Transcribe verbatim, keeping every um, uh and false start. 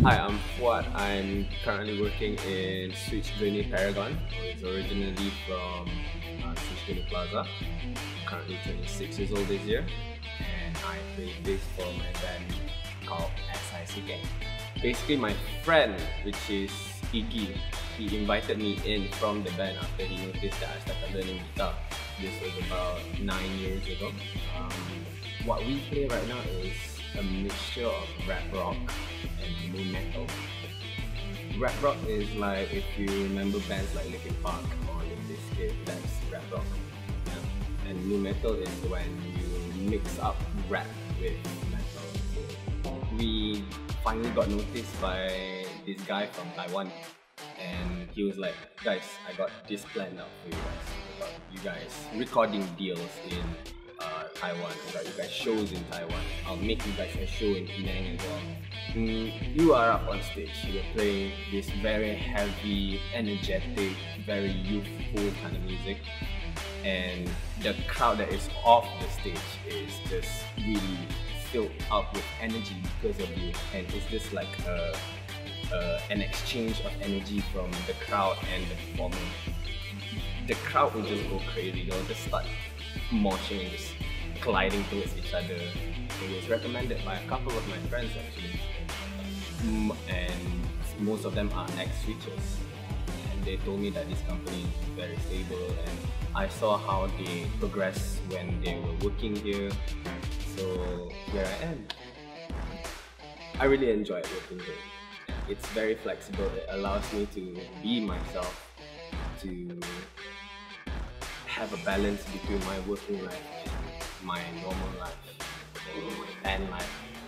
Hi, I'm Fuad. I'm currently working in SwitchBuzz Paragon. It's originally from uh, SwitchBuzz Plaza. I'm currently twenty-six years old this year, and I play bass for my band called S I C K. Basically, my friend, which is Iggy, he invited me in from the band after he noticed that I started learning guitar. This was about nine years ago. Um, what we play right now is a mixture of rap rock and nu metal. Rap rock is like, if you remember bands like Linkin Park or Limp Bizkit, that's rap rock. Yeah. And nu metal is when you mix up rap with metal. We finally got noticed by this guy from Taiwan, and he was like, guys, I got this planned out for you guys. I got you guys recording deals in uh, Taiwan. I got you guys shows in Taiwan. I'll make you guys a show in Penang as well. Mm, you are up on stage. You're playing this very heavy, energetic, very youthful kind of music, and the crowd that is off the stage is just really filled up with energy because of you, and it's just like a Uh, an exchange of energy from the crowd and the performer. The crowd will just go crazy. They'll just start moshing and just colliding towards each other. It was recommended by a couple of my friends actually, mm, and most of them are ex-switchers. And they told me that this company is very stable, and I saw how they progressed when they were working here. So here I am. I really enjoyed working here. It's very flexible. It allows me to be myself, to have a balance between my working life and my normal life, and my band life.